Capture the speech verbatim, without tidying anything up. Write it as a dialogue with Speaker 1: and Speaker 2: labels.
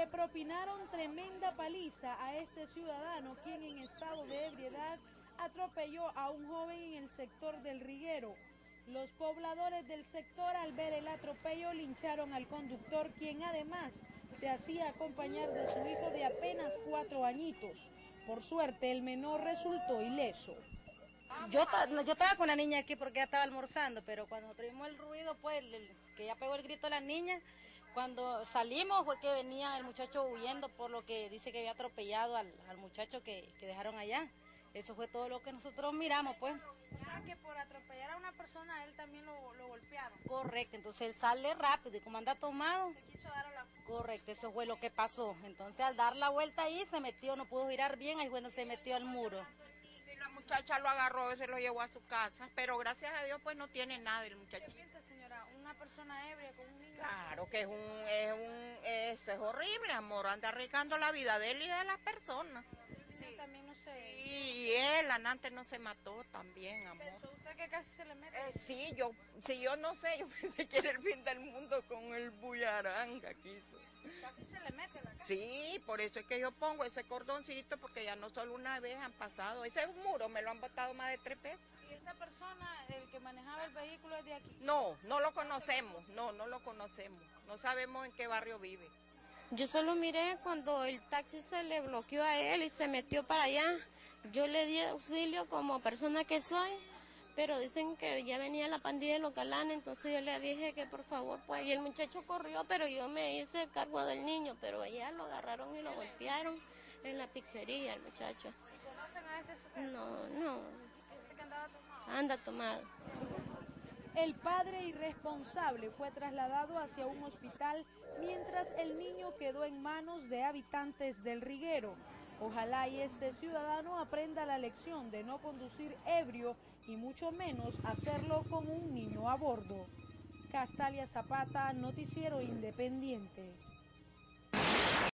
Speaker 1: le propinaron tremenda paliza a este ciudadano, quien en estado de ebriedad atropelló a un joven en el sector del Riguero. Los pobladores del sector, al ver el atropello, lincharon al conductor, quien además se hacía acompañar de su hijo de apenas cuatro añitos. Por suerte, el menor resultó ileso.
Speaker 2: Yo, yo estaba con la niña aquí porque ella estaba almorzando, pero cuando tuvimos el ruido, pues, el, que ya pegó el grito a la niña, cuando salimos fue que venía el muchacho huyendo, por lo que dice que había atropellado al, al muchacho que, que dejaron allá. Eso fue todo lo que nosotros miramos, pues.
Speaker 1: O sea que por atropellar a una persona, él también lo, lo golpearon.
Speaker 2: Correcto, entonces él sale rápido y como anda tomado.
Speaker 1: Se quiso dar a la fuga.
Speaker 2: Correcto, eso fue lo que pasó. Entonces al dar la vuelta ahí se metió, no pudo girar bien, ahí bueno se metió al muro.
Speaker 3: Y la muchacha lo agarró y se lo llevó a su casa, pero gracias a Dios pues no tiene nada el muchacho.
Speaker 1: ¿Qué piensa, señora? Una persona ebria con un niño.
Speaker 3: Claro que es un, es un, eso es horrible, amor, anda arriesgando la vida de él y de las personas.
Speaker 1: Sí, también no sé.
Speaker 3: Sí, y él antes no se mató también, amor.
Speaker 1: ¿Pensó usted que casi se le mete?
Speaker 3: Eh, sí, yo, sí, yo no sé, yo pensé que era el fin del mundo con el bullaranga que hizo.
Speaker 1: Casi se le mete la casa.
Speaker 3: Sí, por eso es que yo pongo ese cordoncito, porque ya no solo una vez han pasado. Ese muro me lo han botado más de tres veces.
Speaker 1: ¿Y esta persona, el que manejaba el vehículo, es de aquí?
Speaker 3: No, no lo conocemos, no, no lo conocemos. No sabemos en qué barrio vive.
Speaker 4: Yo solo miré cuando el taxi se le bloqueó a él y se metió para allá. Yo le di auxilio como persona que soy, pero dicen que ya venía la pandilla de los galanes, entonces yo le dije que por favor, pues, y el muchacho corrió, pero yo me hice cargo del niño, pero allá lo agarraron y lo golpearon en la pizzería, el muchacho.
Speaker 1: ¿Y conocen a este sujeto?
Speaker 4: No, no.
Speaker 1: Dice que andaba tomado.
Speaker 4: Anda tomado.
Speaker 1: El padre irresponsable fue trasladado hacia un hospital, mientras el niño quedó en manos de habitantes del Riguero. Ojalá y este ciudadano aprenda la lección de no conducir ebrio y mucho menos hacerlo con un niño a bordo. Castalia Zapata, Noticiero Independiente.